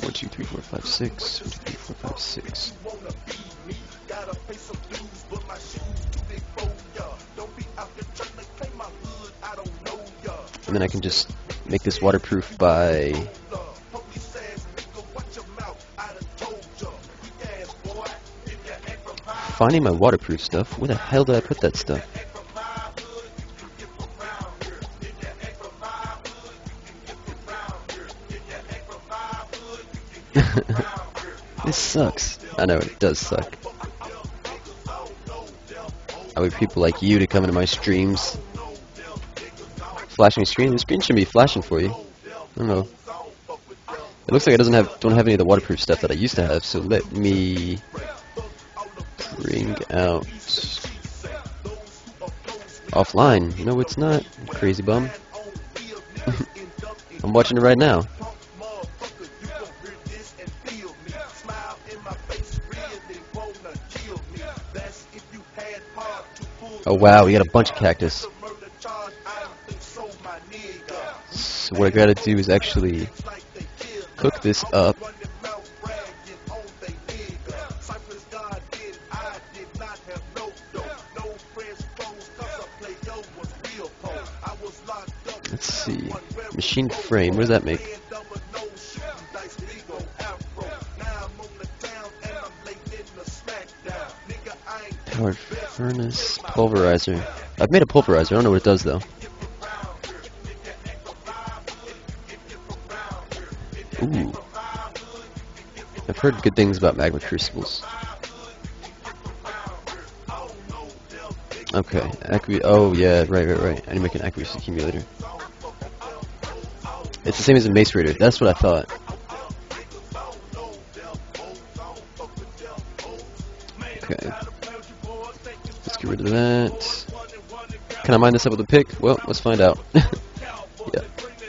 1, 2, 3, 4, 5, 6. 1, 2, 3, 4, 5, 6. And then I can just make this waterproof by finding my waterproof stuff. Where the hell did I put that stuff? This sucks. I know, it does suck. I wait for people like you to come into my streams. Flashing screen? The screen should be flashing for you. I don't know. It looks like I don't have any of the waterproof stuff that I used to have, so let me bring out offline. No, it's not, crazy bum. I'm watching it right now. Oh wow, we got a bunch of cactus. So what I gotta do is actually cook this up. Let's see. Machine frame, what does that make? Powered furnace, pulverizer. I've made a pulverizer, I don't know what it does though. Ooh. I've heard good things about magma crucibles. Okay, oh yeah, right. I need to make an aqueous accumulator. It's the same as a macerator, that's what I thought. Okay. Let's get rid of that. Can I mine this up with a pick? Well, let's find out. Yeah.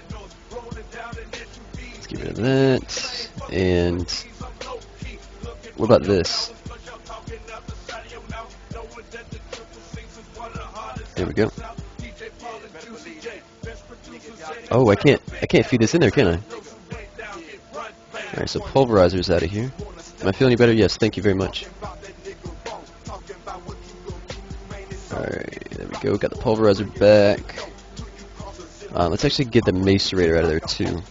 Let's get rid of that. And what about this? There we go. Oh, I can't feed this in there, can I? Alright, so pulverizer's out of here. Am I feeling any better? Yes, thank you very much. Alright, there we go. Got the pulverizer back. Let's actually get the macerator out of there too.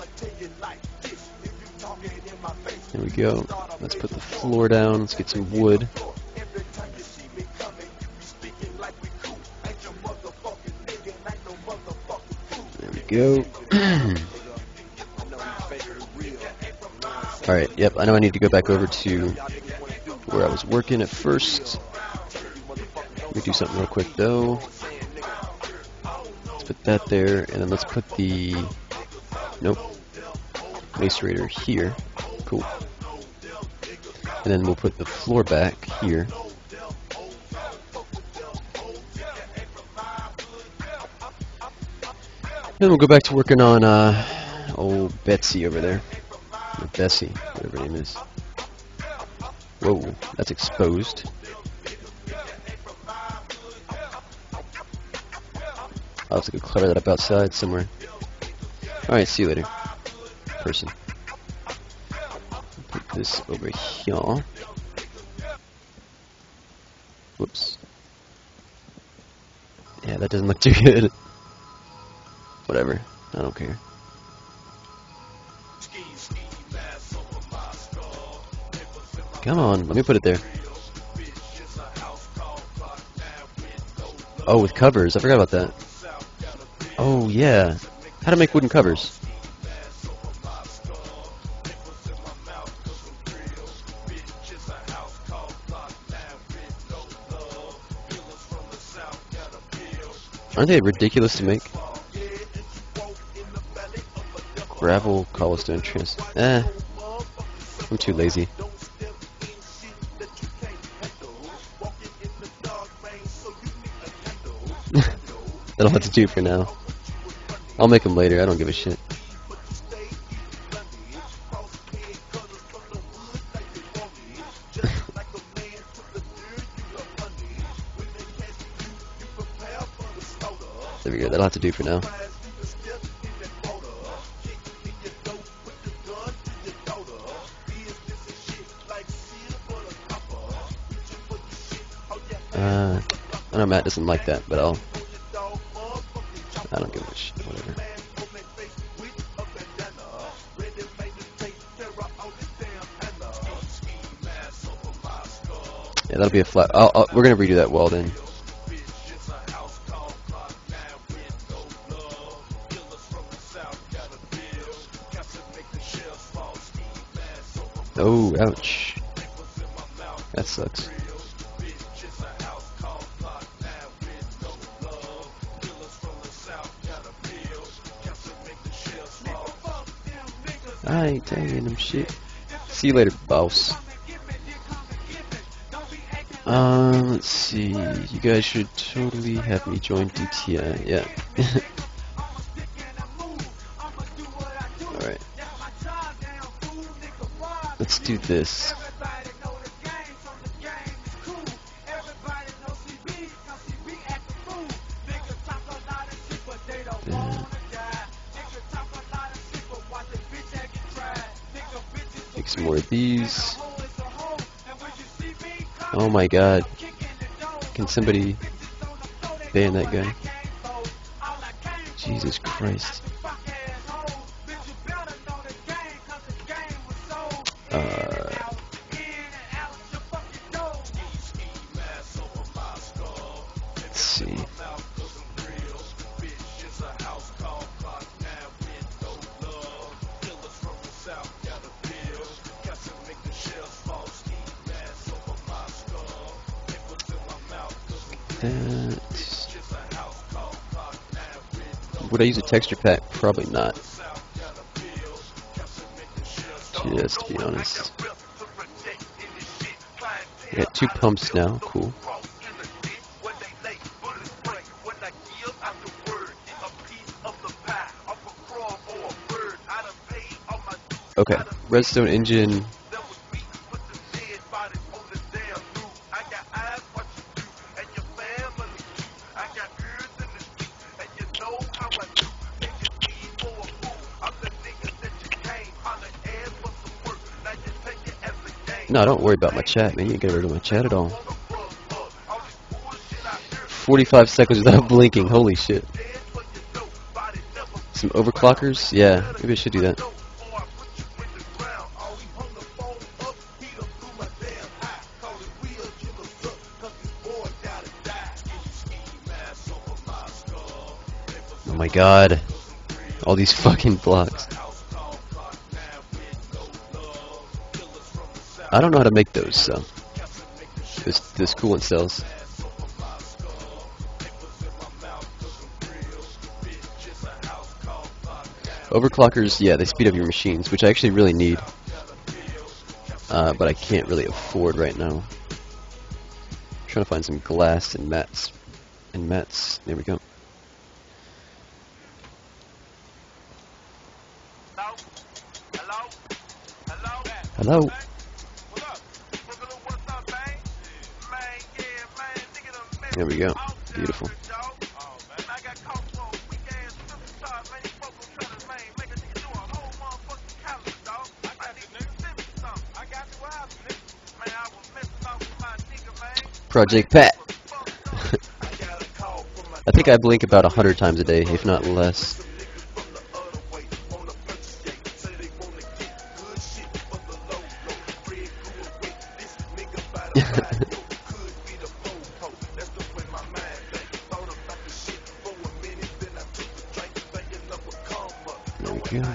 There we go. Let's put the floor down. Let's get some wood. There we go. Alright, yep, I know I need to go back over to where I was working at first. Let me do something real quick though. Let's put that there, and then let's put the... Nope. Macerator here. Cool. And then we'll put the floor back here. Then we'll go back to working on old Betsy over there. Or Bessie, whatever her name is. Whoa, that's exposed. I'll have to go clutter that up outside somewhere. Alright, see you later, person. Put this over here. Whoops. Yeah, that doesn't look too good. Whatever, I don't care. Come on, let me put it there. Oh, with covers, I forgot about that. Oh, yeah. How to make wooden covers. Aren't they ridiculous to make? Gravel, cobblestone, trans... I'm too lazy. That'll have to do for now. I'll make them later, I don't give a shit. There we go, that'll have to do for now. know Matt doesn't like that, but I don't give a shit. Whatever. Yeah, that'll be a flat. We're gonna redo that wall then. Oh, ouch. That sucks. I ain't taking them shit. See you later, boss. Let's see. You guys should totally have me join DTI. Yeah. Alright. Let's do this. Make some more of these. Oh my god. Can somebody ban that guy? Jesus Christ. Let's see. Would I use a texture pack? Probably not. Just to be honest. We got 2 pumps now. Cool. Okay. Redstone engine. No, don't worry about my chat, man. You ain't get rid of my chat at all. 45 seconds without blinking. Holy shit. Some overclockers? Yeah, maybe I should do that. Oh my god. All these fucking blocks. I don't know how to make those, so this coolant cells. Overclockers, yeah, they speed up your machines, which I actually really need, but I can't really afford right now. I'm trying to find some glass and mats. There we go. Hello. There we go. Beautiful. Project Pat. I think I blink about 100 times a day, if not less. There we go.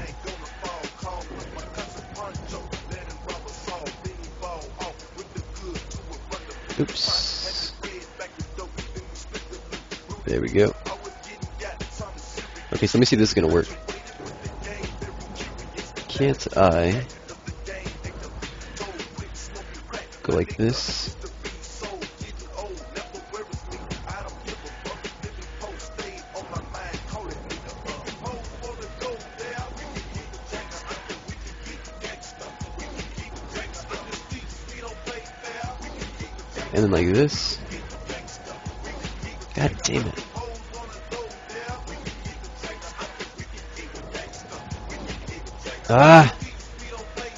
Oops. There we go. Okay, so let me see if this is gonna work. Can't I go like this? And then like this. God damn it. Ah!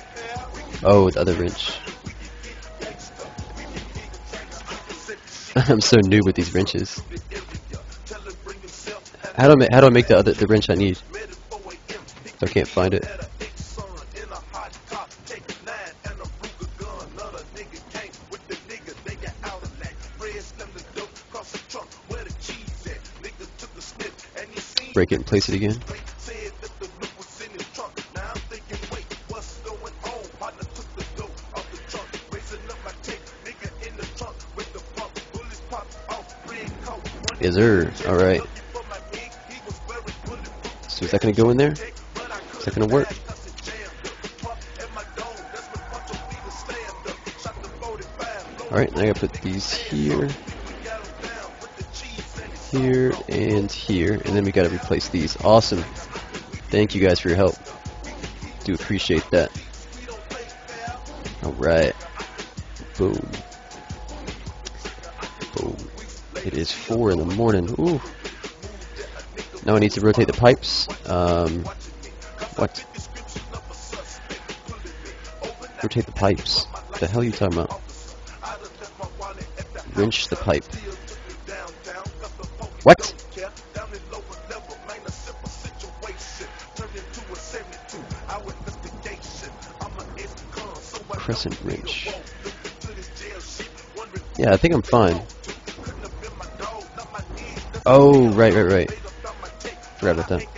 Oh, the other wrench. I'm so new with these wrenches. How do I make the wrench I need? If I can't find it. Break it and place it again. Yes, sir. Alright. So is that going to go in there? Is that going to work? Alright, now I got to put these here. Here and here, and then we got to replace these. Awesome. Thank you guys for your help. Do appreciate that. Alright. Boom. Boom. It is 4 in the morning. Ooh. Now I need to rotate the pipes. What? Rotate the pipes. What the hell are you talking about? Wrench the pipe. What? Crescent wrench. Yeah, I think I'm fine. Oh, right. Forgot about that.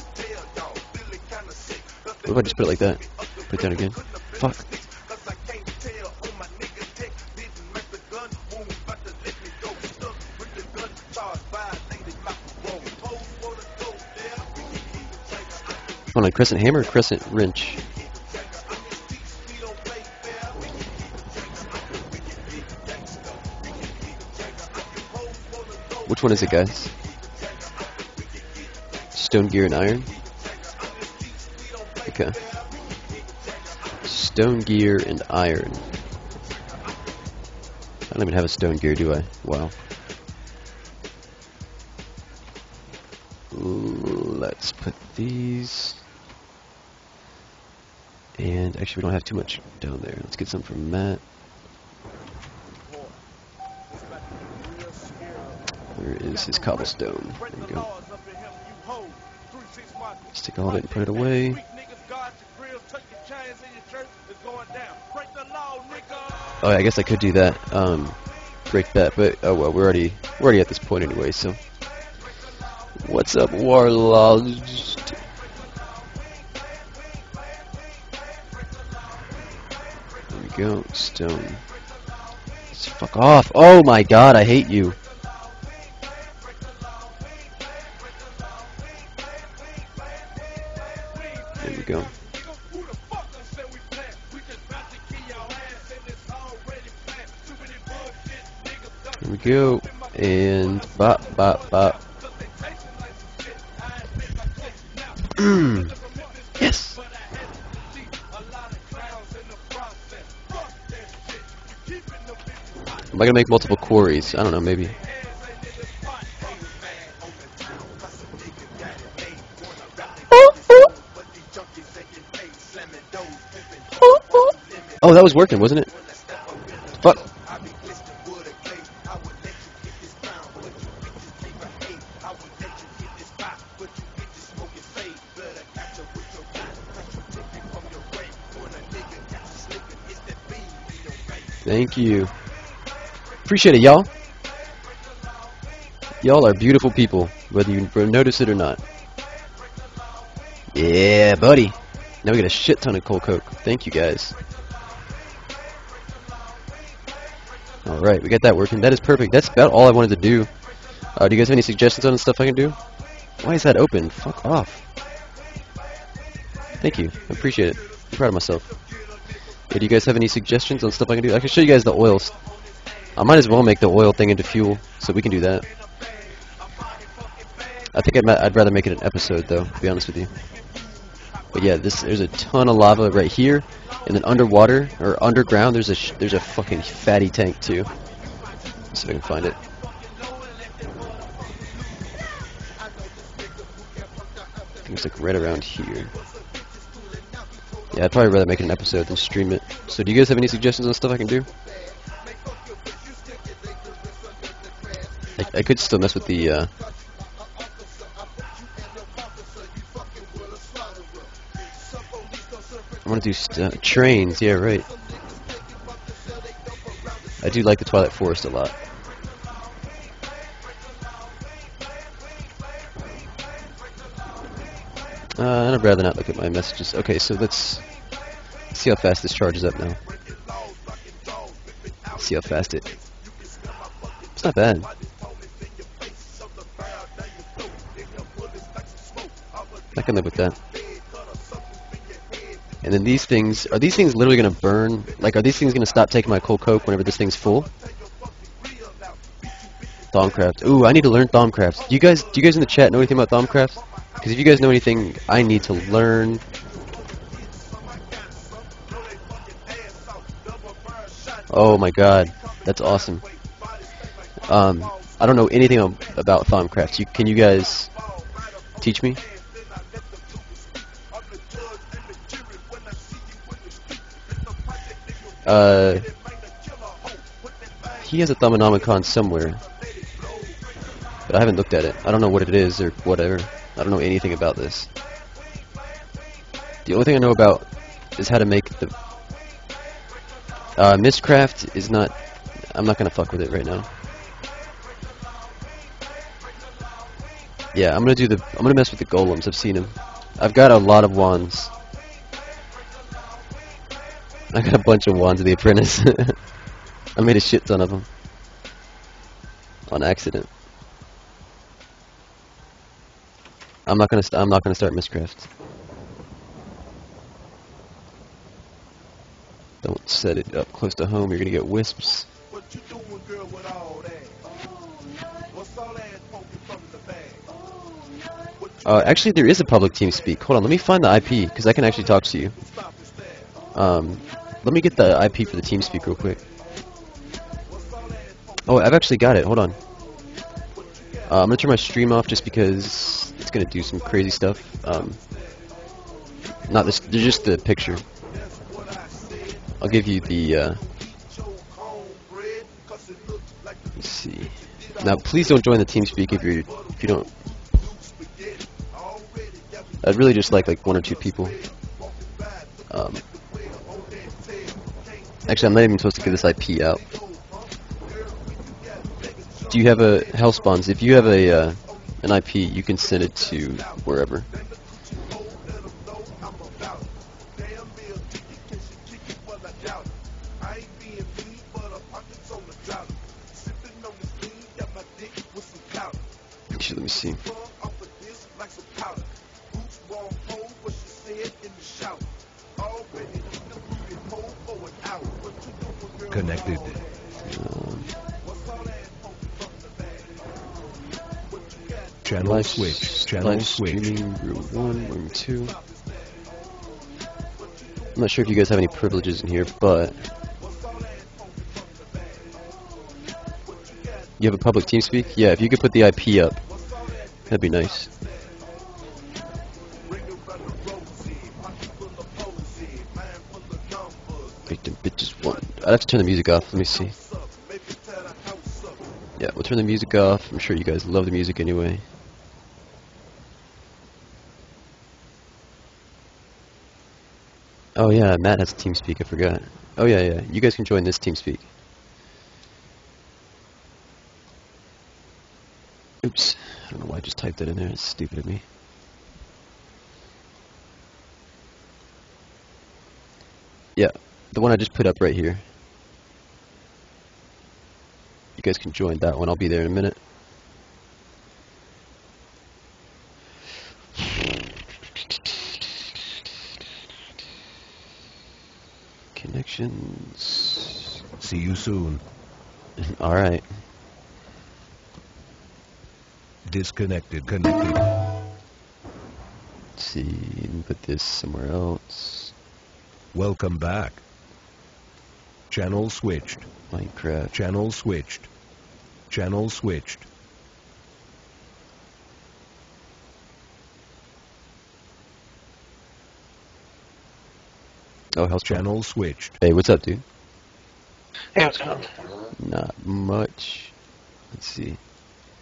What if I just put it like that? Put it down again. Fuck. On a crescent hammer or crescent wrench? Which one is it, guys? Stone, gear, and iron? Okay. Stone, gear, and iron. I don't even have a stone gear, do I? Wow. Let's put these. And actually, we don't have too much down there. Let's get some from Matt. Where is his cobblestone? There we go. Stick all of it and put it away. Oh, I guess I could do that. Break that, but oh well, we're already at this point anyway. So, what's up, Warlords? There we go. Stone. Just fuck off! Oh my God, I hate you. There we go. There we go. And bop, bop, bop. Yes! Am I gonna make multiple quarries? I don't know, maybe. Oh, that was working, wasn't it? Fuck. Thank you. Appreciate it, y'all. Y'all are beautiful people, whether you notice it or not. Yeah, buddy. Now we got a shit ton of coal coke. Thank you, guys. Alright, we got that working. That is perfect. That's about all I wanted to do. Do you guys have any suggestions on the stuff I can do? Why is that open? Fuck off. Thank you. I appreciate it. I'm proud of myself. Yeah, do you guys have any suggestions on stuff I can do? I can show you guys the oils. I might as well make the oil thing into fuel, so we can do that. I think I'd rather make it an episode, though, to be honest with you. But yeah, there's a ton of lava right here, and then underwater or underground there's a fucking fatty tank too. Let's see if I can find it. I think it's like right around here. Yeah, I'd probably rather make it an episode than stream it. So do you guys have any suggestions on stuff I can do? I could still mess with the. I want to do trains. Yeah, right. I do like the Twilight Forest a lot. I'd rather not look at my messages. Okay, so let's see how fast this charges up now. See how fast it. It's not bad. I can live with that. And then these things, are these things literally going to burn? Like, are these things going to stop taking my cold coke whenever this thing's full? Thaumcraft. Ooh, I need to learn Thaumcraft. Do you guys in the chat know anything about Thaumcraft? Because if you guys know anything, I need to learn. Oh my god, that's awesome. I don't know anything about Thaumcraft. Can you guys teach me? He has a Thaumonomicon somewhere, but I haven't looked at it. I don't know what it is or whatever. I don't know anything about this. The only thing I know about is how to make the Mistcraft is not. I'm not gonna fuck with it right now. Yeah, I'm gonna mess with the golems. I've seen them. I've got a lot of wands. I got a bunch of wands of the apprentice. I made a shit ton of them on accident. I'm not gonna start Mistcraft. Don't set it up close to home. You're gonna get wisps. Actually, there is a public TeamSpeak. Hold on, let me find the IP because I can actually talk to you. Let me get the IP for the TeamSpeak real quick. Oh, I've actually got it. Hold on. I'm gonna turn my stream off just because it's gonna do some crazy stuff. Not this. There's just the picture. I'll give you the. Let's see. Now, please don't join the TeamSpeak if you don't. I'd really just like one or two people. Actually, I'm not even supposed to give this IP out. Do you have a Hellspawns? If you have an IP, you can send it to wherever. Actually, let me see. Connected. Channel switch. Channel switch. Room 1, room 2. I'm not sure if you guys have any privileges in here, but you have a public TeamSpeak? Yeah, if you could put the IP up, that'd be nice. Victim bitches one. I'd have to turn the music off. Let me see. Yeah, we'll turn the music off. I'm sure you guys love the music anyway. Oh yeah, Matt has a TeamSpeak. I forgot. Oh yeah. You guys can join this TeamSpeak. Oops. I don't know why I just typed that in there. It's stupid of me. Yeah, the one I just put up right here. You guys can join that one. I'll be there in a minute. Connections. See you soon. Alright. Disconnected. Connected. Let's see. Put this somewhere else. Welcome back. Channel switched. Minecraft. Channel switched. Channel switched. Oh, hell's Channel switched. Hey, what's up, dude? Hey, what's going on? Not much. Let's see.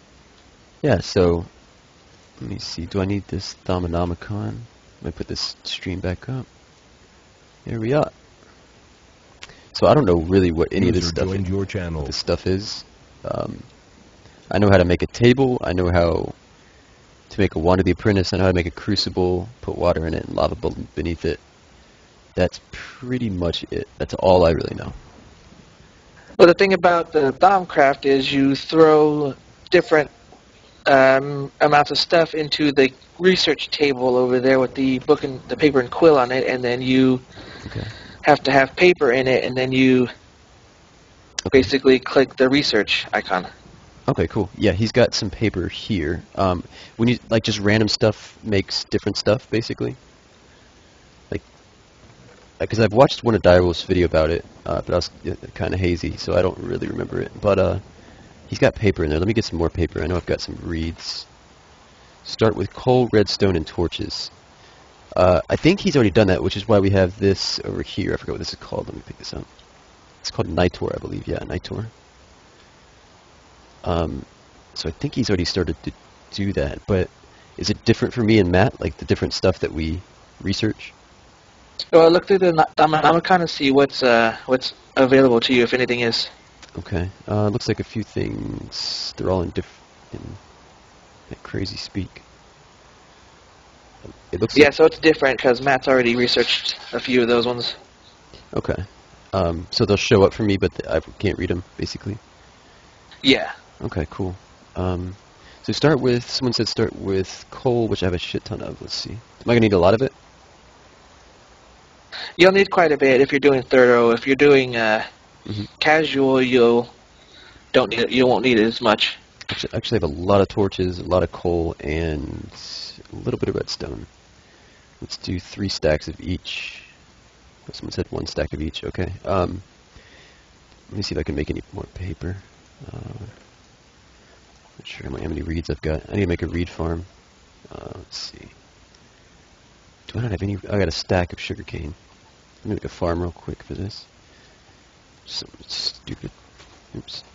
Yeah, so let me see. Do I need this Thamonomicon? Let me put this stream back up. There we are. So I don't know really what any of this User stuff joined your what channel. this stuff is. I know how to make a table. I know how to make a Wand of the Apprentice. I know how to make a crucible, put water in it, and lava beneath it. That's pretty much it. That's all I really know. Well, the thing about the Thamecraft is you throw different amounts of stuff into the research table over there with the book and the paper and quill on it, and then you Okay. have to have paper in it, and then you basically click the research icon. Okay, cool. Yeah, he's got some paper here. When you like just random stuff makes different stuff, basically. Like, because I've watched one of Direwolf's video about it, but I was kind of hazy, so I don't really remember it. But he's got paper in there. Let me get some more paper. I know I've got some reeds. Start with coal, redstone, and torches. I think he's already done that, which is why we have this over here. I forgot what this is called. Let me pick this up. It's called Nitor, I believe. Yeah, Nitor. So I think he's already started to do that, but is it different for me and Matt, like the different stuff that we research? Well, look through the Thamecraft and see what's available to you, if anything is. Okay, looks like a few things. They're all in that crazy speak. It looks Yeah, like, so it's different because Matt's already researched a few of those ones. okay. So they'll show up for me, but I can't read them, basically. Yeah. Okay, cool. So someone said start with coal, which I have a shit ton of. Let's see. Am I going to need a lot of it? You'll need quite a bit if you're doing thorough. If you're doing casual, you won't need it as much. Actually, I have a lot of torches, a lot of coal, and a little bit of redstone. Let's do 3 stacks of each. Someone said 1 stack of each. Okay. Let me see if I can make any more paper. Not sure how many reeds I've got. I need to make a reed farm. Let's see. Do I not have any? I got a stack of sugarcane. Let me make a farm real quick for this. Something stupid. Oops.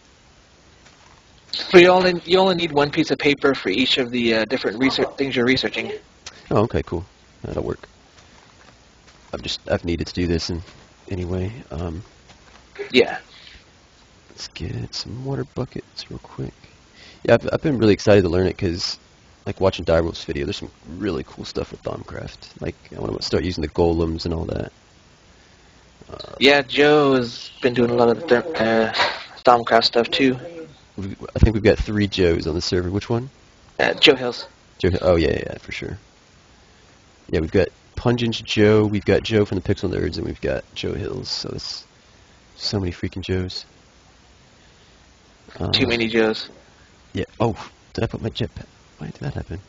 So you only need 1 piece of paper for each of the different things you're researching. Oh, okay, cool. That'll work. I've needed to do this anyway. Yeah. Let's get some water buckets real quick. Yeah, I've been really excited to learn it because, like, watching Direwolf's video, there's some really cool stuff with Thamecraft. Like, I want to start using the golems and all that. Yeah, Joe has been doing a lot of the Thamecraft stuff too. I think we've got 3 Joes on the server. Which one? Joe Hills. Joe. Oh yeah, for sure. Yeah, we've got Pungent Joe, we've got Joe from the Pixel Nerds, and we've got Joe Hills. So it's so many freaking Joes. Too many Joes. Yeah. Oh, did I put my jetpack? Why did that happen?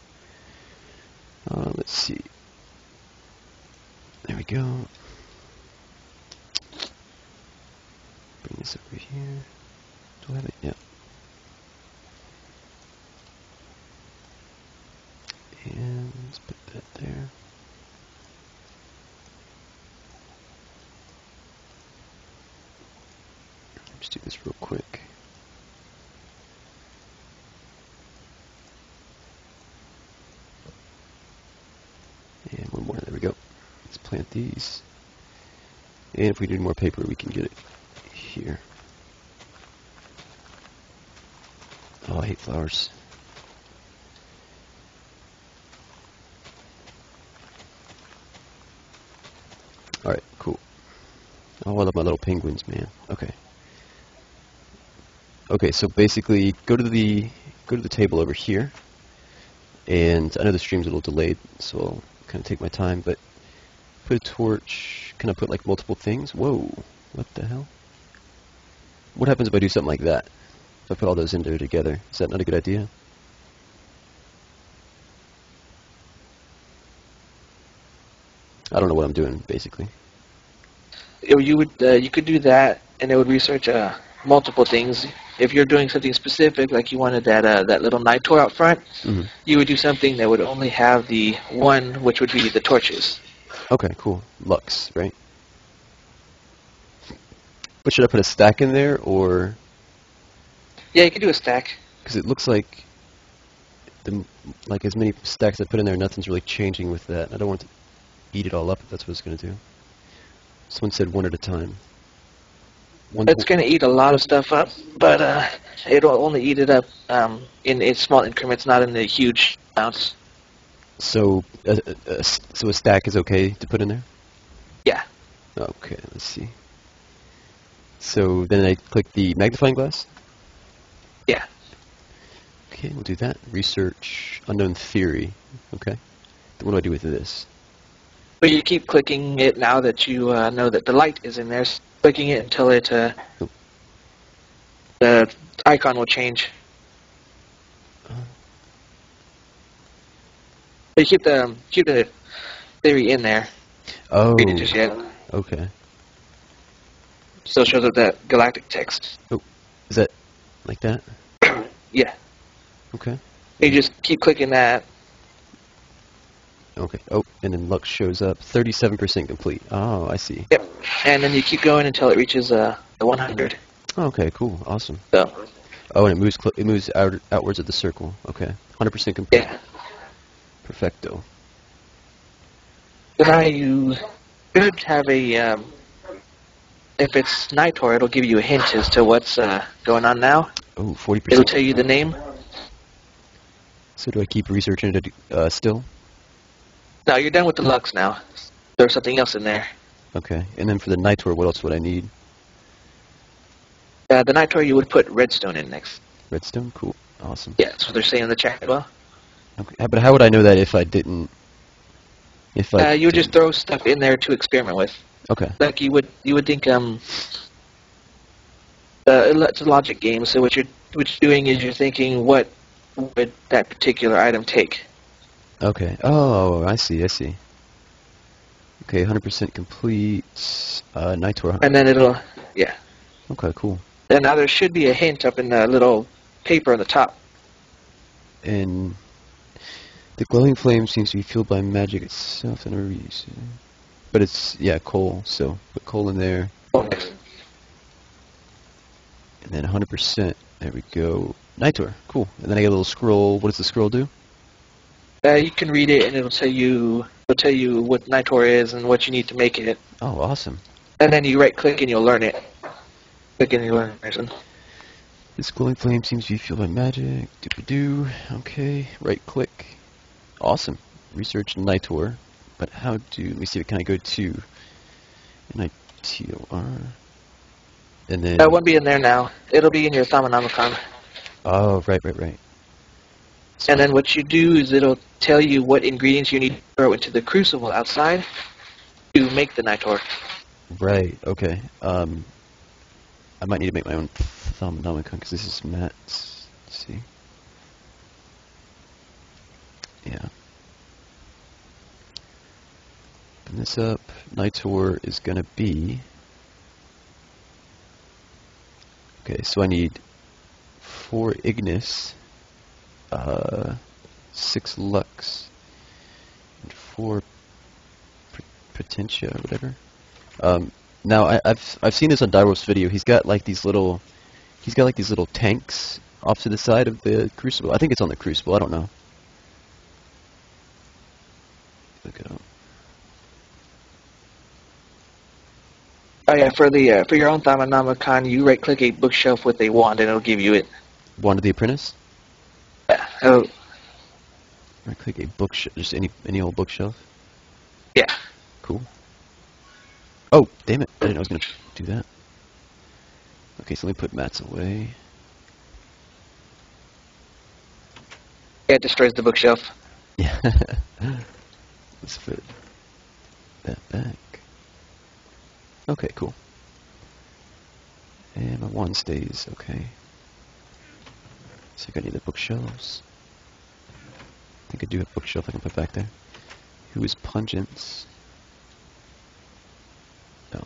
Let's see. There we go. Bring this over here. Do I have it? Yeah. And let's put that there. Just do this real quick. And one more. There we go. Let's plant these. And if we need more paper, we can get it here. Oh, I hate flowers. Alright, cool. Oh, I love my little penguins, man. Okay. Okay, so basically, go to the table over here. And I know the stream's a little delayed, so I'll kind of take my time, but put a torch. Can I put like multiple things? Whoa, what the hell? What happens if I do something like that? If I put all those in there together, is that not a good idea? I don't know what I'm doing, basically. You could do that, and it would research multiple things. If you're doing something specific, like you wanted that little Nitor out front, you would do something that would only have the one, which would be the torches. Okay, cool. Lux, right? But should I put a stack in there, or? Yeah, you could do a stack. Because it looks like like as many stacks I put in there, nothing's really changing with that. I don't want to eat it all up if that's what it's going to do. Someone said one at a time. It's going to eat a lot of stuff up, but it'll only eat it up in small increments, not in the huge amounts. So, so a stack is okay to put in there? Yeah. Okay, let's see. So then I click the magnifying glass? Yeah. Okay, we'll do that. Research unknown theory. Okay. What do I do with this? But you keep clicking it now that you know that the light is in there. Clicking it until it the icon will change. But you keep the theory in there. Oh. Read it just yet. Okay. Still shows up that galactic text. Oh, is that like that? Yeah. Okay. You just keep clicking that. Okay. Oh, and then Lux shows up. 37% complete. Oh, I see. Yep. And then you keep going until it reaches the 100. Okay, cool. Awesome. So. Oh, and it moves outwards of the circle. Okay. 100% complete. Yeah. Perfecto. So now you should have a, if it's Nitor, it'll give you a hint as to what's going on now. Oh, 40%. It'll tell you the name. So do I keep researching it still? No, you're done with the Lux now. There's something else in there. Okay. And then for the Nitor, what else would I need? The Nitor, you would put redstone in next. Redstone? Cool. Awesome. Yeah, that's what they're saying in the chat as well. Okay. But how would I know that if I didn't? You would just throw stuff in there to experiment with. Okay. Like you would think it's a logic game. So what you're doing is you're thinking what would that particular item take. Okay. Oh, I see. Okay, 100% complete. Nitor. And then it'll, yeah. Okay, cool. And now there should be a hint up in the little paper on the top. And the glowing flame seems to be fueled by magic itself and a reason. But it's, yeah, coal. So put coal in there. Okay. And then 100%. There we go. Nitor. Cool. And then I get a little scroll. What does the scroll do? You can read it, and it'll tell you what Nitor is and what you need to make it. Oh, awesome. And then you right-click and you'll learn it. Click and you learn it. This glowing flame seems to be fueled by magic. Doop-a-doo. Okay. Right-click. Awesome. Research Nitor. But how do... Let me see. Can I go to Nitor? And then... That won't be in there now. It'll be in your Tame. Oh, right. And then what you do is it'll tell you what ingredients you need to throw into the crucible outside to make the Nitor. Right, okay. I might need to make my own Tame because this is Matt's. Let's see. Yeah. Open this up. Nitor is going to be... Okay, so I need 4 Ignis. 6 Lux, and 4 Potentia, or whatever. Now I've seen this on Dyro's video. He's got like these little tanks off to the side of the crucible. I think it's on the crucible. I don't know. Look it up. Oh yeah, for your own Tame, you right-click a bookshelf with a wand, and it'll give you it. Wand of the Apprentice. Yeah. Oh. Right click a bookshelf, just any old bookshelf. Yeah. Cool. Oh, damn it! I didn't know I was gonna do that. Okay, so let me put Matt's away. Yeah, it destroys the bookshelf. Yeah. Let's put that back. Okay, cool. And my wand stays. Okay. So I need the bookshelves. I think I do have a bookshelf I can put back there. Who is Pungence? Oh.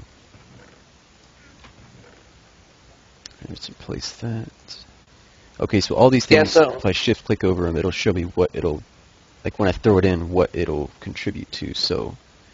Let's replace that. Okay, so all these things, if I shift click over them, it'll show me what it'll, like when I throw it in, what it'll contribute to, so.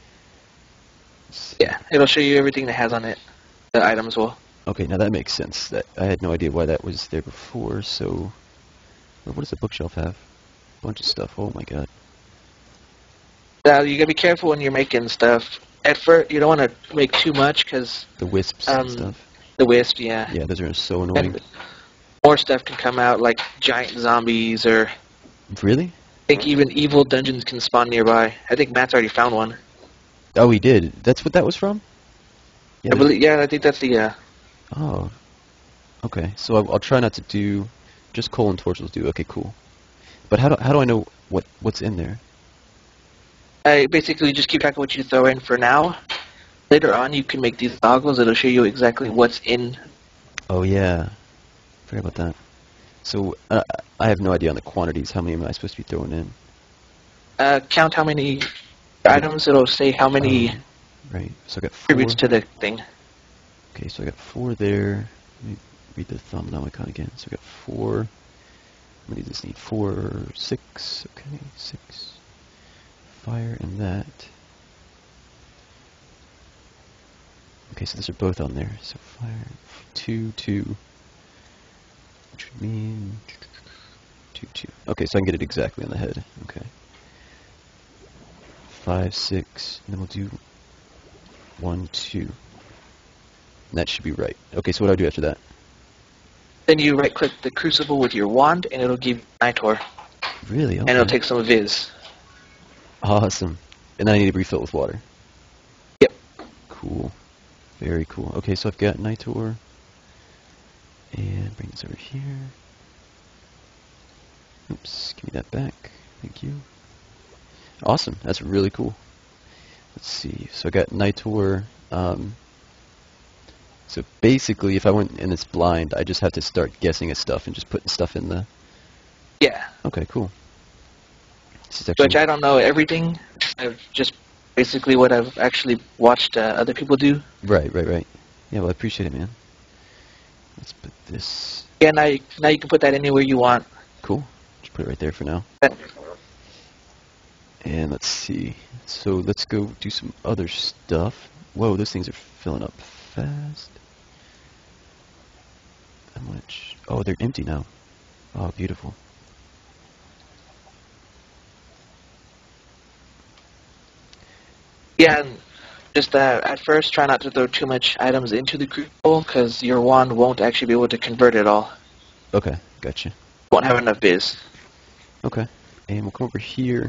Yeah, it'll show you everything that has on it. The items will. Okay, now that makes sense. That I had no idea why that was there before, so. What does the bookshelf have? Bunch of stuff. Oh my god. Now, you gotta be careful when you're making stuff. At first, you don't want to make too much, because The wisps and stuff. the wisp, yeah. Yeah, those are so annoying. And more stuff can come out, like giant zombies, or Really? I think even evil dungeons can spawn nearby. I think Matt's already found one. Oh, he did. That's what that was from? Yeah, I believe, yeah, I think that's the, Oh. Okay, so I'll try not to do... Just coal and torch will do. Okay, cool. But how do I know what's in there? I basically just keep track of what you throw in for now. Later on, you can make these goggles. It'll show you exactly what's in. Oh, yeah. Forgot about that. So, I have no idea on the quantities. How many am I supposed to be throwing in? Count how many items. It'll say how many Right. So I got 4. contributes to the thing. Okay, so I got 4 there. Let me read the thumbnail icon again. So I got 4. How many does this need? 4, 6. Okay, 6. Fire and that. Okay, so those are both on there. So fire, 2, 2. Which would mean 2, 2. Okay, so I can get it exactly on the head. Okay. 5, 6. And then we'll do 1, 2. And that should be right. Okay, so what do I do after that? Then you right-click the crucible with your wand, and it'll give you Nitor. Really? Okay. And it'll take some Viz. Awesome. And then I need to refill it with water. Yep. Cool. Very cool. Okay, so I've got Nitor. And bring this over here. Oops, give me that back. Thank you. Awesome. That's really cool. Let's see. So I got Nitor. So basically, if I went and it's blind, I just have to start guessing at stuff and just putting stuff in the... Yeah. Okay, cool. This is actually... Which I don't know everything. I've just basically what I've actually watched other people do. Right. Yeah, well, I appreciate it, man. Let's put this... Yeah, now you can put that anywhere you want. Cool. Just put it right there for now. And let's see. So let's go do some other stuff. Whoa, those things are filling up fast. How much? Oh, they're empty now. Oh, beautiful. Yeah, and just at first try not to throw too much items into the crucible, because your wand won't actually be able to convert it all. Okay, gotcha. Won't have enough Viz. Okay, and we'll come over here.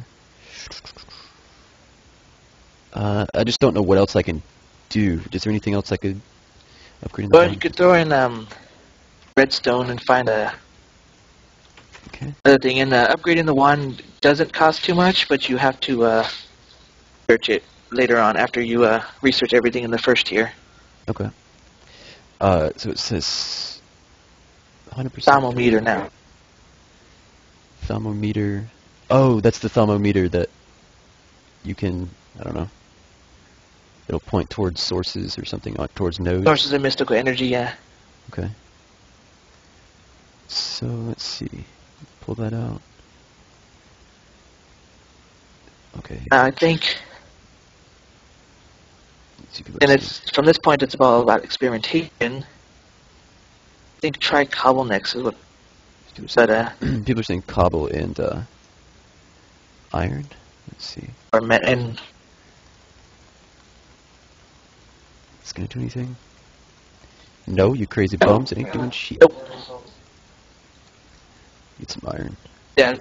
I just don't know what else I can do. Is there anything else I could upgrade in the Well, wand? you could throw in redstone and find a Okay. other thing. And upgrading the wand doesn't cost too much, but you have to search it later on after you research everything in the first tier. Okay. So it says 100%. Thermometer now. Thermometer. Oh, that's the thermometer that you can, I don't know. It'll point towards sources or something, towards nodes. Sources of mystical energy, yeah. Okay. So let's see. Pull that out. Okay. I think, Let's see if and it's it's from this point, it's all about experimentation. I think try cobble next is what. But people are saying cobble and iron. Let's see. and It's gonna do anything? No, you crazy bums. It ain't doing shit. nope. Get some iron. Yeah,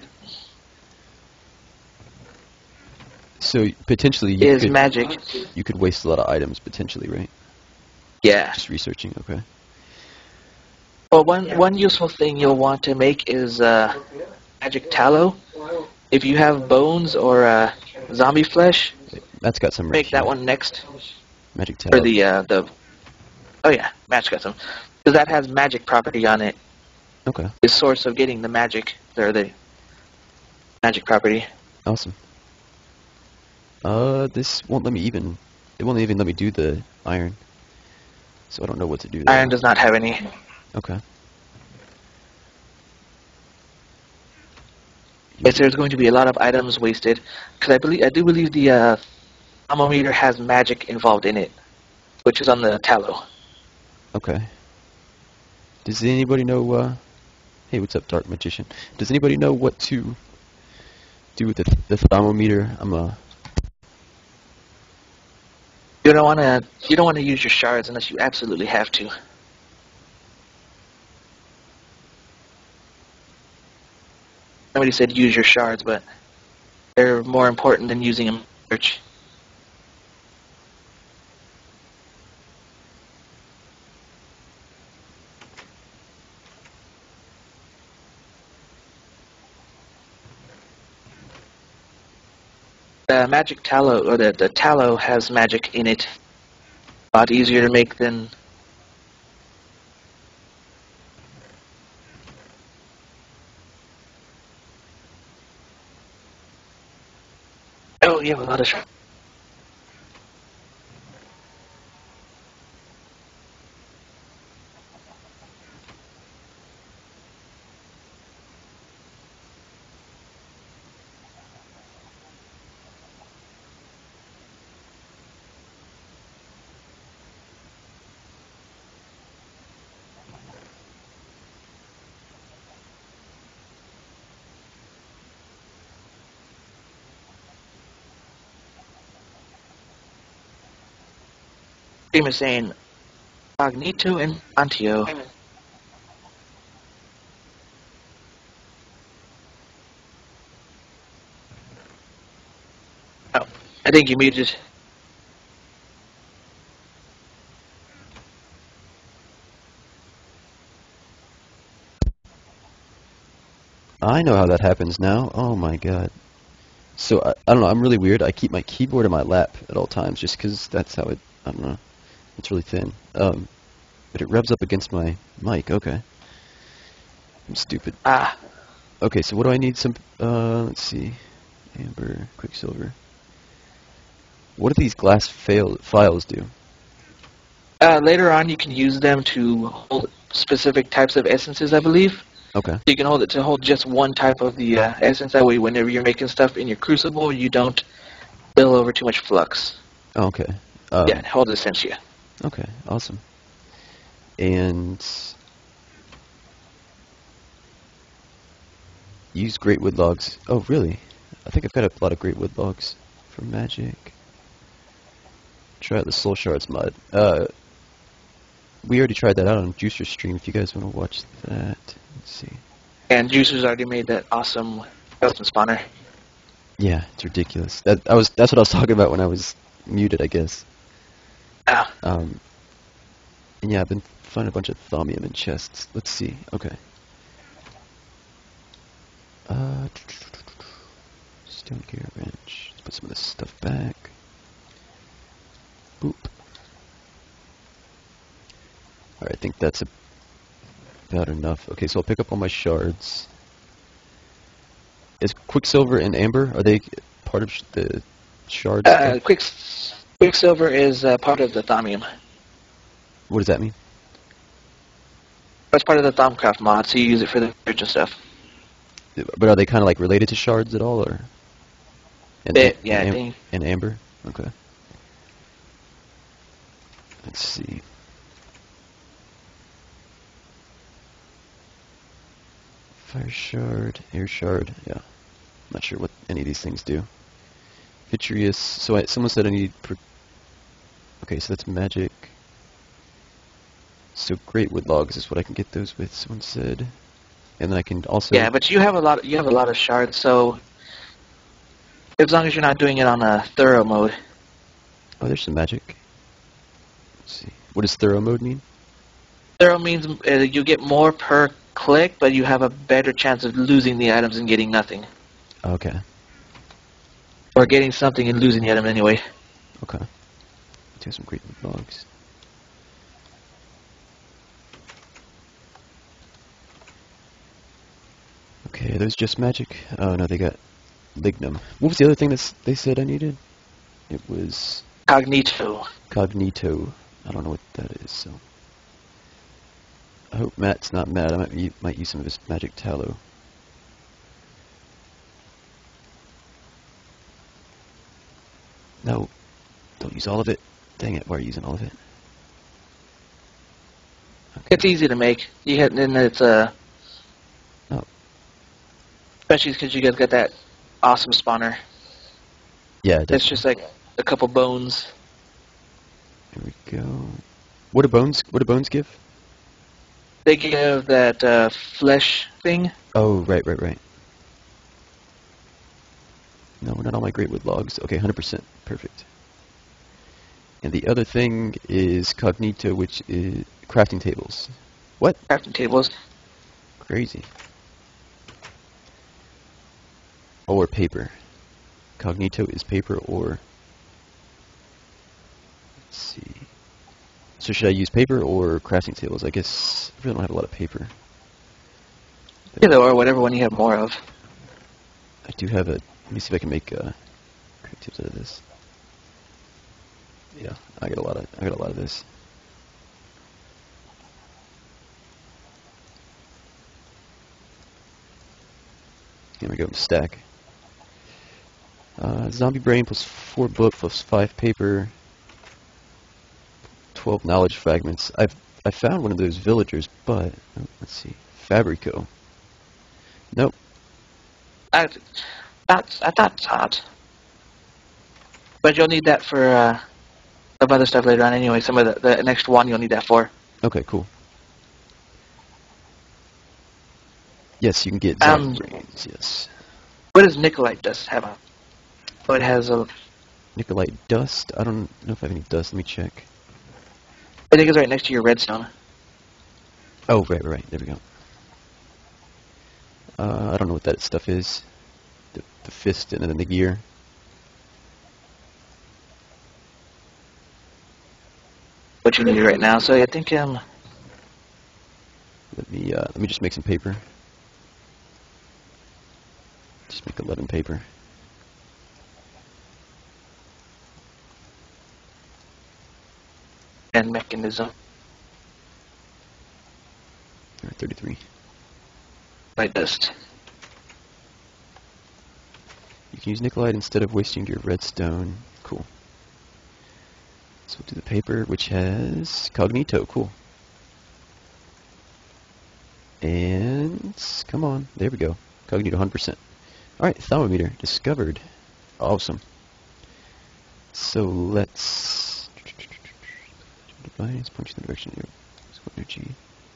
So potentially it you is could magic. you could waste a lot of items potentially, right? Yeah. Just researching. Okay. Well, one useful thing you'll want to make is magic tallow. If you have bones or zombie flesh, That's got some. make that one next. Magic For talent. the oh yeah, match got some. Because that has magic property on it. Okay. The source of getting the magic, or the magic property. Awesome. This won't let me even. It won't even let me do the iron. So I don't know what to do there. Iron does not have any. Okay. Yes, there's going to be a lot of items wasted. Because I do believe the thermometer has magic involved in it, which is on the tallow. Okay. Does anybody know? Hey, what's up, Dark Magician? Does anybody know what to do with the thermometer? You don't want to use your shards unless you absolutely have to. Somebody said use your shards, but they're more important than using them in research. The magic tallow, or the tallow has magic in it. A lot easier to make than... Oh, you have a lot of shards. Tame is saying Magneto and Antio. Oh, I think you muted. I know how that happens now. Oh my god. So, I don't know, I'm really weird. I keep my keyboard in my lap at all times just because that's how it, I don't know. It's really thin. But it rubs up against my mic. Okay. I'm stupid. Ah. Okay, so what do I need? Let's see. Amber, Quicksilver. What do these glass files do? Later on, you can use them to hold specific types of essences, I believe. Okay. You can hold it to hold just one type of the essence. That way, whenever you're making stuff in your crucible, you don't spill over too much flux. Oh, okay. Yeah, it holds essentia. Okay, awesome. And use great wood logs. Oh, really? I think I've got a lot of great wood logs for magic. Try out the soul shards mod. We already tried that out on Juicer's stream. If you guys want to watch that, let's see. And Juicer's already made that awesome custom spawner. Yeah, it's ridiculous. That's what I was talking about when I was muted, I guess. Ah. And yeah, I've been finding a bunch of thaumium in chests. Let's see. Okay. Stone gear wrench. Let's put some of this stuff back. Boop. Alright, I think that's about enough. Okay, so I'll pick up all my shards. Is Quicksilver and Amber, are they part of the shards? Quicksilver is part of the thaumium. What does that mean? That's part of the Thamcraft mod, so you use it for the research and stuff. But are they kind of like related to shards at all, or? Yeah, I think. And Amber? Okay. Let's see. Fire shard, air shard, yeah. I'm not sure what any of these things do. Vitreous, so someone said I need... Okay, so that's magic. So great wood logs is what I can get those with, someone said. And then I can also... Yeah, but you have a lot of shards, so as long as you're not doing it on a thorough mode. Oh, there's some magic. Let's see. What does thorough mode mean? Thorough means you get more per click, but you have a better chance of losing the items and getting nothing. Okay. Or getting something and losing the item anyway. Okay. Let's do some great wood logs. Okay, are those just magic? Oh no, they got lignum. What was the other thing that they said I needed? It was... Cognito. Cognito. I don't know what that is, so... I hope Matt's not mad. I might use some of his magic tallow. No. Don't use all of it. Dang it, why are you using all of it? Okay. It's easy to make. And it's Oh. especially because you guys got that awesome spawner. Yeah, It's definitely. just like a couple bones. There we go. What do bones give? They give that flesh thing. Oh, right. No, not all my great wood logs. Okay, 100%. Perfect. And the other thing is cognito, which is crafting tables. What? Crafting tables. Crazy. Or paper. Cognito is paper or... Let's see. So should I use paper or crafting tables? I guess I really don't have a lot of paper. Either or, whatever one you have more of. I do have a... Let me see if I can make crafting tables out of this. Yeah, I got a lot of this. Here we go, stack. Zombie brain plus 4 book plus 5 paper, 12 knowledge fragments. I found one of those villagers, but let's see, Fabrico. Nope. I thought hot. But you'll need that for some other stuff later on anyway. Some of the next one you'll need that for. Okay, cool. Yes, you can get zombie brains. Yes. What does Nikolite dust have on? Oh, it has a... Nikolite dust. I don't know if I have any dust. Let me check. I think it's right next to your redstone. Oh, right. There we go. I don't know what that stuff is. The fist and then the gear. What you need right now. So I think Let me just make some paper. Just make 11 paper. and mechanism. Alright, 33. By dust. You can use Nikolite instead of wasting your redstone. Cool. So we'll do the paper, which has Cognito. Cool. And come on, there we go. Cognito 100%. Alright, thermometer discovered. Awesome. So let's device punch in the direction of your energy.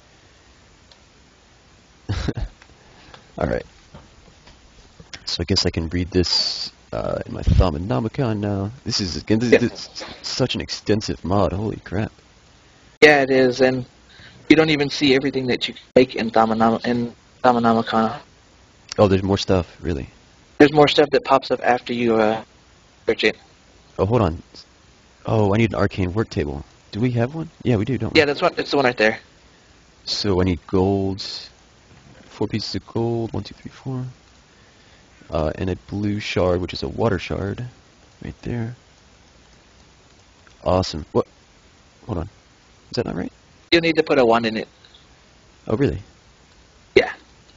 Alright. So I guess I can read this in my Thaumonomicon now. This is such an extensive mod. Holy crap. Yeah, it is, and you don't even see everything that you can make in Thaumonomicon. Oh, there's more stuff, really. There's more stuff that pops up after you search it. Oh, hold on. Oh, I need an arcane work table. Do we have one? Yeah, we do, don't we? Yeah, that's the one right there. So I need gold. 4 pieces of gold. 1, 2, 3, 4. And a blue shard, which is a water shard. Right there. Awesome. What? Hold on. Is that not right? You'll need to put a 1 in it. Oh, really? Yeah.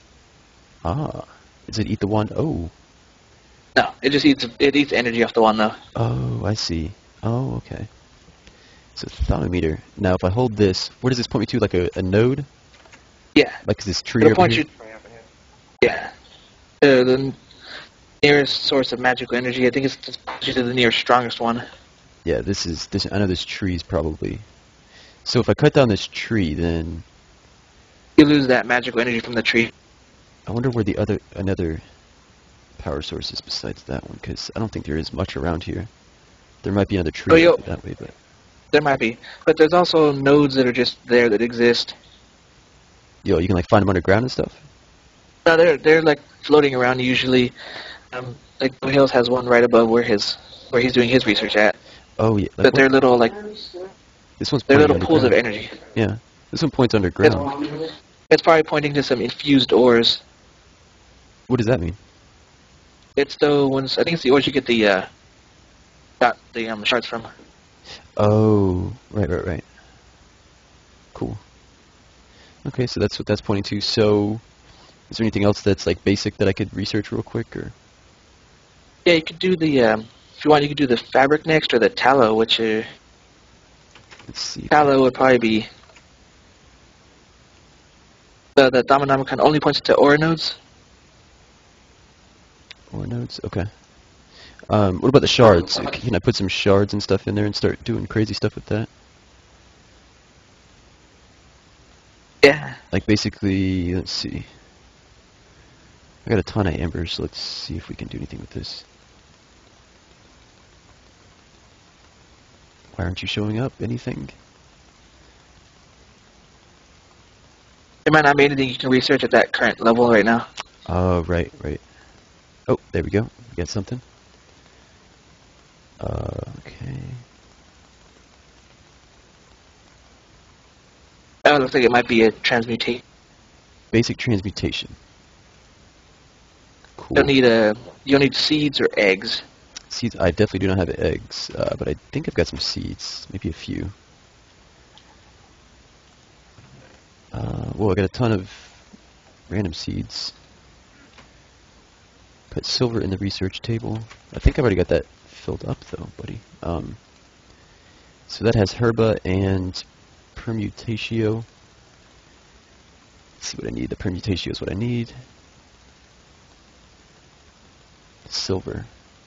Ah. Does it eat the one? Oh. No, it just eats energy off the 1 though. Oh, I see. Oh, okay. So thermometer. Now, if I hold this, where does this point me to? Like a node? Yeah. Like this tree It'll over point here? you. Yeah. The nearest source of magical energy. I think it's to the nearest strongest one. Yeah, this. I know this tree's probably. So if I cut down this tree, then You lose that magical energy from the tree. I wonder where another power source is besides that one, because I don't think there is much around here. There might be another tree that way, but There might be, but there's also nodes that are just there that exist. yo, you can like find them underground and stuff. No, they're like floating around usually. Like Blue Hills has one right above where he's doing his research at. Oh yeah, But they're little this one's they're pointing little pools of underground. energy. Yeah, this one points underground. It's probably pointing to some infused ores. What does that mean? It's the ones. I think it's the ores you get the shards from. Oh, right. Cool. Okay, so that's what that's pointing to. So, is there anything else that's like basic that I could research real quick, or? Yeah, you could do the if you want, you could do the fabric next or the tallow, which Let's see. tallow would probably be the Thaumonomicon only points to ore nodes. Core nodes. Okay. What about the shards? Can I put some shards and stuff in there and start doing crazy stuff with that? Yeah. Like basically, let's see. I got a ton of amber, so let's see if we can do anything with this. Why aren't you showing up? Anything? There might not be anything you can research at that current level right now. Oh, right. Oh, there we go. We got something. Okay. Oh, it looks like it might be a transmutation. Basic transmutation. Cool. You don't need seeds or eggs. Seeds, I definitely do not have eggs, but I think I've got some seeds. Maybe a few. Whoa, I got a ton of random seeds. Put silver in the research table. I think I've already got that filled up, though, buddy. So that has herba and permutatio. Let's see what I need. The permutatio is what I need. Silver.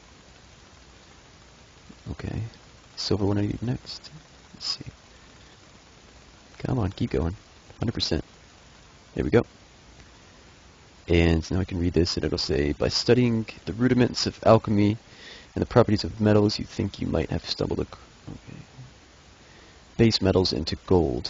Okay. Silver one I need next. Let's see. Come on, keep going. 100%. There we go. And now I can read this, and it'll say, by studying the rudiments of alchemy and the properties of metals, you think you might have stumbled base metals into gold.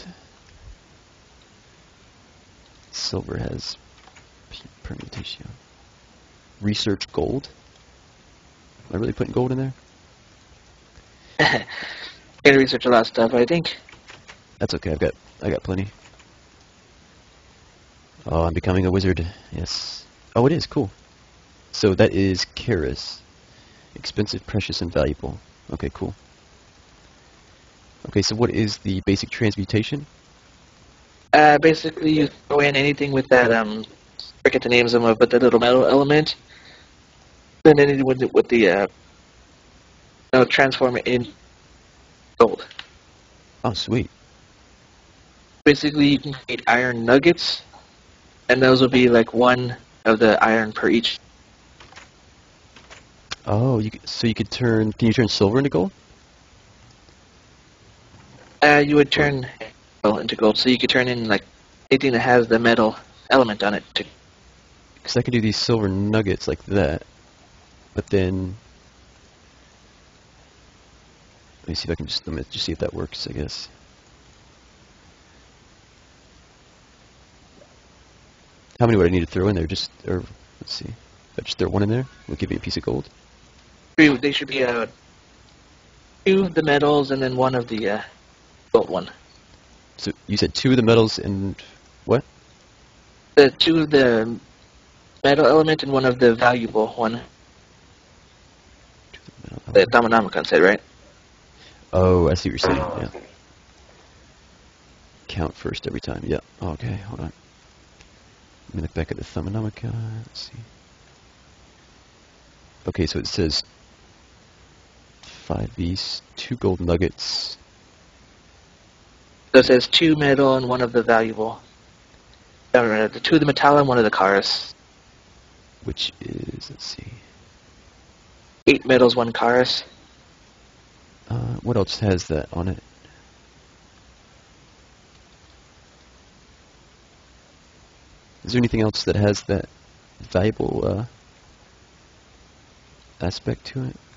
Silver has permutation. Research gold? Am I really putting gold in there? Gotta research a lot of stuff, I think. That's okay, I got plenty. Oh, I'm becoming a wizard. Yes. Oh, it is. Cool. So that is Karis. Expensive, precious, and valuable. Okay, cool. Okay, so what is the basic transmutation? Basically, you throw in anything with that, I forget the names of them, but the little metal element. Then anything with the transform it in gold. Oh, sweet. Basically, you can create iron nuggets, and those will be like one of the iron per each. Oh, so you could turn. Can you turn silver into gold? You would turn metal into gold, so you could turn in like anything that has the metal element on it. Because I could do these silver nuggets like that, but then let me see if I can let me just see if that works. I guess. How many would I need to throw in there? Let's see. If I just throw one in there, we'll give you a piece of gold. They should be two of the metals and then one of the gold one. So you said two of the metals and what? The two of the metal element and one of the valuable one. The Tame said, right? Oh, I see what you're saying. Yeah. Count first every time. Yeah. Oh, okay, hold on. Let me look back at the Thermonomica. Let's see. Okay, so it says 5 beasts, 2 gold nuggets. So it says 2 metal and 1 of the valuable. The 2 of the metal and 1 of the Karis. Which is, let's see. 8 metals, 1 Karis. What else has that on it? Is there anything else that has that valuable aspect to it?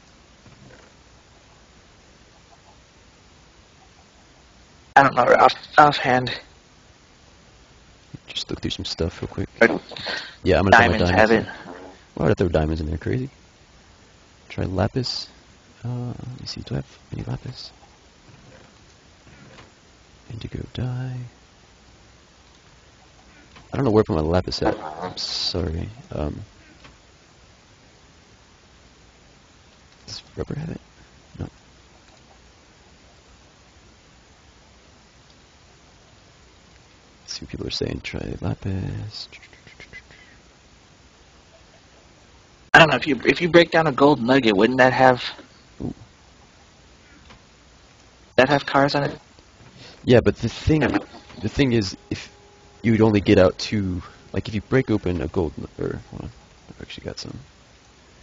I don't know, offhand. Just look through some stuff real quick. But Yeah, I'm gonna throw my diamonds have it. Why would I throw diamonds in there? Crazy. Try lapis. Let me see. Do I have any lapis? Indigo dye. I don't know where to put my lapis at. I'm sorry. Does rubber have it? No. Let's see what people are saying. Try lapis. I don't know, if you break down a gold nugget, wouldn't that have... Ooh. That have cars on it? Yeah, but the thing is, if you would only get out 2, like if you break open a gold, or hold on, I've actually got some.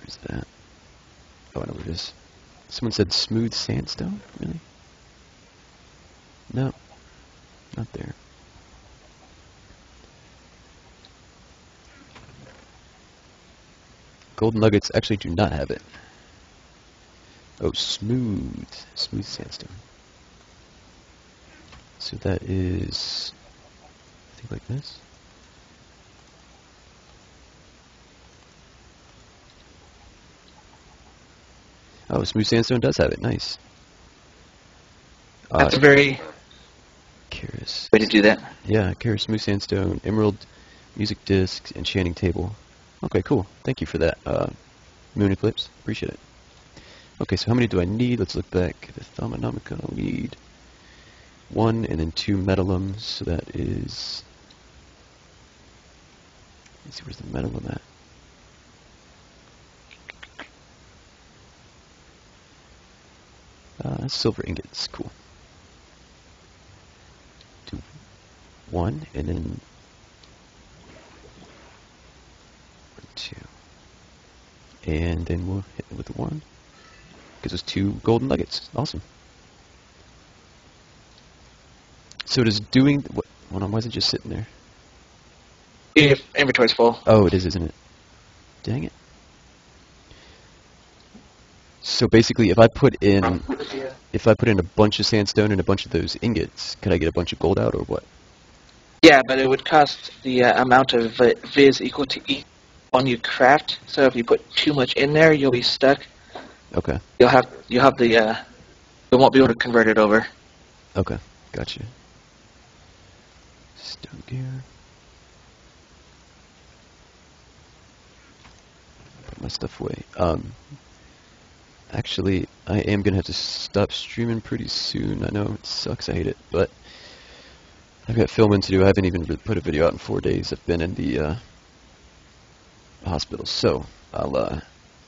Where's that? Oh, I know what it is. Someone said smooth sandstone? Really? No. Not there. Gold nuggets actually do not have it. Oh, smooth. Smooth sandstone. So that is, I think, like this. Oh, smooth sandstone does have it. Nice. That's a very Keras. way to do that. Yeah, Keras, smooth sandstone, emerald, music discs, enchanting table. Okay, cool. Thank you for that, Moon Eclipse. Appreciate it. Okay, so how many do I need? Let's look back. The Thaumonomicon, I'll need 1 and then 2 metallums. So that is... Let's see, where's the metallum at? Silver ingots. Cool. Do 1 and then 2. And then we'll hit it with the 1. Gives us 2 golden nuggets. Awesome. So does doing... What, hold on, why is it just sitting there? Your inventory's full. Oh, it is, isn't it? Dang it. So basically, if I put in a bunch of sandstone and a bunch of those ingots, could I get a bunch of gold out, or what? Yeah, but it would cost the amount of viz equal to each one you craft. So if you put too much in there, you'll be stuck. Okay. You'll have the you won't be able to convert it over. Okay. Gotcha. Stone gear. Put my stuff away. Actually, I am gonna have to stop streaming pretty soon. I know it sucks. I hate it, but I've got filming to do. I haven't even put a video out in 4 days. I've been in the hospital, so I'll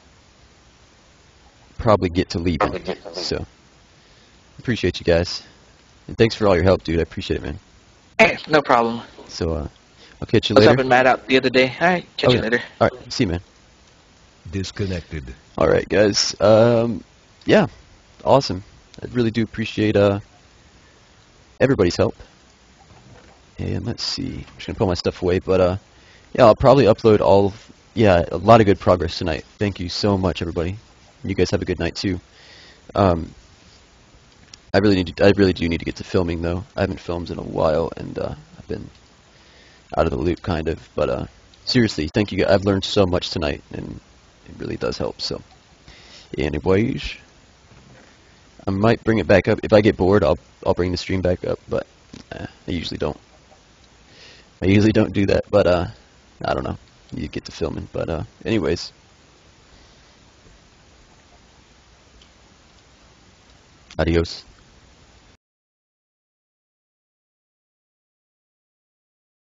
probably get to leaving. So appreciate you guys, and thanks for all your help, dude. I appreciate it, man. Hey, no problem. So I'll catch you I was later. helping Matt out the other day. All right, catch you later. All right, see you, man. Disconnected. All right, guys. Yeah, awesome. I really do appreciate everybody's help. And let's see. I'm just gonna put my stuff away, but yeah, I'll probably upload a lot of good progress tonight. Thank you so much, everybody. You guys have a good night too. I really do need to get to filming though. I haven't filmed in a while, and I've been out of the loop kind of. But seriously, thank you guys. I've learned so much tonight, and it really does help. So, anyways, I might bring it back up if I get bored. I'll bring the stream back up, but I usually don't. I usually don't do that, but I don't know. You get to filming, but anyways. Adios.